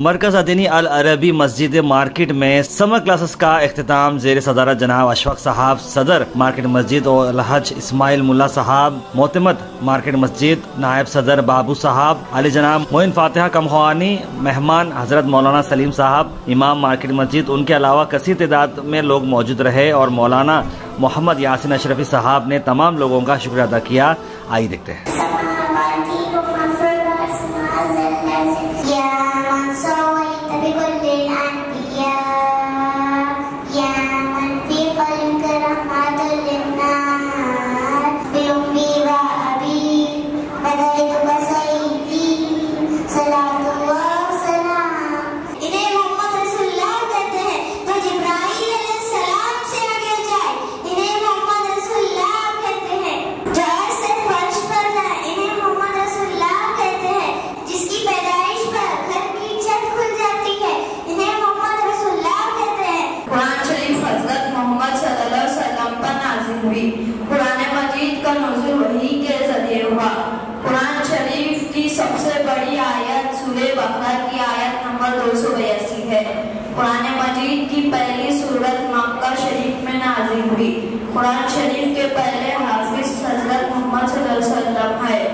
मरकज अदनी अल अरबी मस्जिद मार्केट में समर क्लासेस का इख्तिताम ज़ेर सदारत जनाब अशफाक साहब सदर मार्केट मस्जिद और अलहज इस्माइल मुल्ला साहब मोतमद मार्केट मस्जिद, नायब सदर बाबू साहब, अली जनाब मोइन फातिहा कमख्वानी, मेहमान हजरत मौलाना सलीम साहब इमाम मार्केट मस्जिद। उनके अलावा कसीर तादाद में लोग मौजूद रहे और मौलाना मोहम्मद यासिन अशरफी साहब ने तमाम लोगों का शुक्रिया अदा किया। आइए देखते हैं। कुरान मजीद का नुज़ूल वही के ज़रिए हुआ। कुरान शरीफ की सबसे बड़ी आयत सूरह बकरा की आयत नंबर 282 है। कुरान मजीद की पहली सूरत मक्का शरीफ में नाज़िल हुई। कुरान शरीफ के पहले हाफिज हज़रत मोहम्मद सल्लल्लाहु अलैहि वसल्लम है।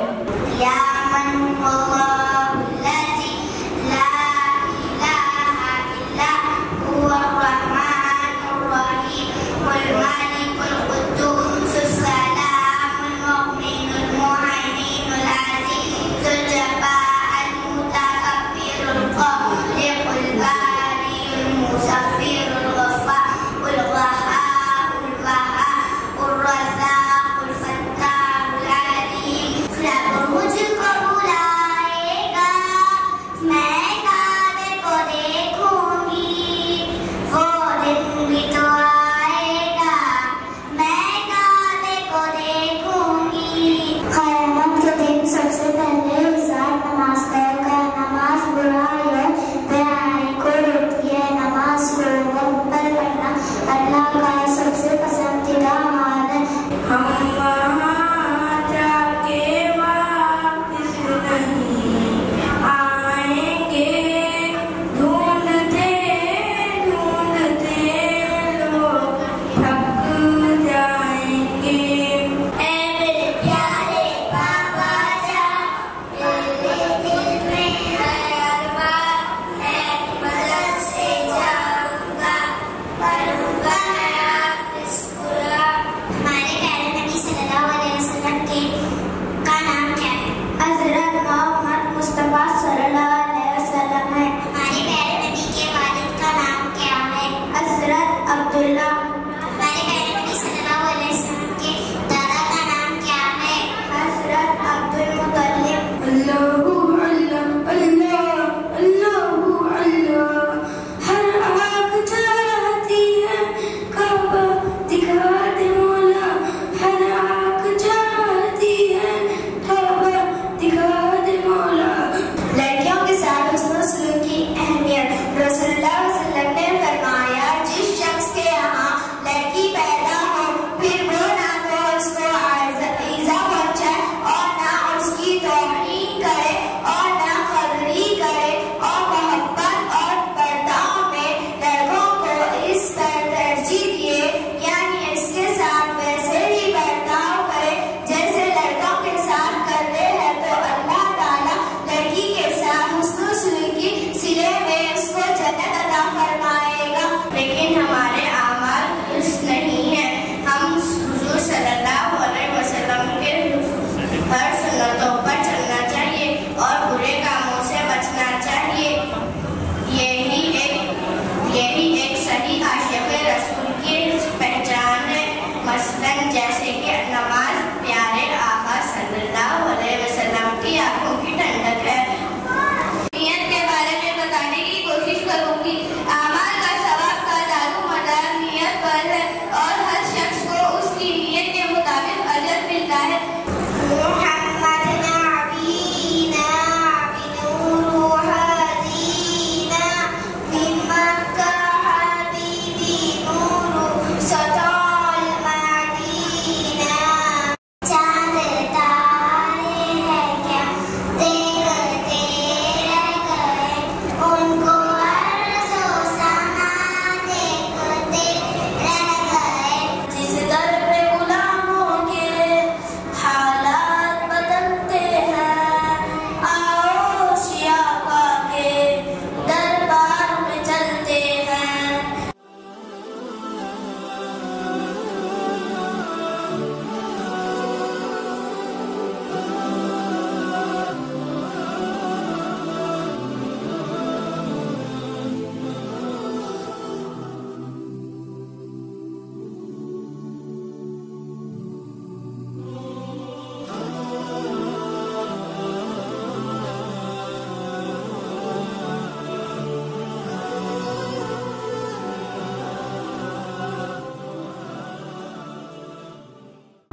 रसूलुल्लाह सल्लल्लाहु अलैहि वसल्लम ने फरमाया, जिस शख्स के यहाँ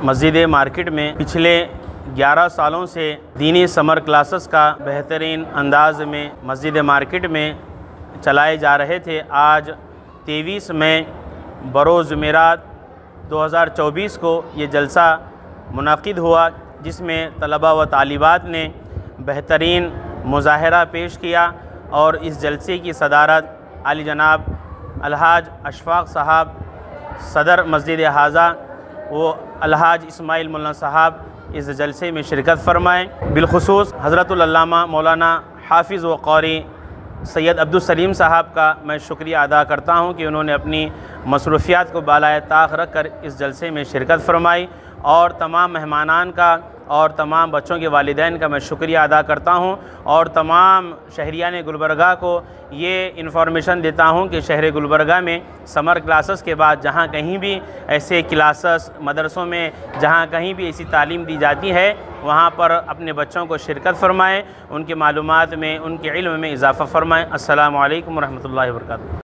मस्जिद मार्केट में पिछले 11 सालों से दीनी समर क्लासेस का बेहतरीन अंदाज में मस्जिद मार्केट में चलाए जा रहे थे। आज 23 मई बरोज़ जुमेरात 2024 को ये जलसा मुनाकिद हुआ, जिसमें तलबा व तालिबात ने बेहतरीन मुज़ाहरा पेश किया और इस जलसे की सदारत आली जनाब अलहाज अशफाक साहब सदर मस्जिद हाजा व अलहाज इस्माइल मुल्ला साहब इस जलसे में शिरकत फरमाएँ। बिलखुसूस हज़रतुल अल्लामा मौलाना हाफिज़ व क़ारी सैयद अब्दुल सलीम साहब का मैं शुक्रिया अदा करता हूँ कि उन्होंने अपनी मसरूफ़ियात को बालाए ताक़ रख कर इस जलसे में शिरकत फरमाई, और तमाम मेहमानान का और तमाम बच्चों के वालिदैन का मैं शुक्रिया अदा करता हूँ, और तमाम शहरियान गुलबर्गा को ये इन्फॉर्मेशन देता हूँ कि शहर गुलबर्गा में समर क्लासेस के बाद जहाँ कहीं भी ऐसे क्लासेस मदरसों में जहाँ कहीं भी ऐसी तालीम दी जाती है वहाँ पर अपने बच्चों को शिरकत फरमाएँ, उनके मालूमात में उनके इल्म में इजाफ़ा फरमाएँ। अस्सलामु अलैकुम व रहमतुल्लाहि व बरकातुहू।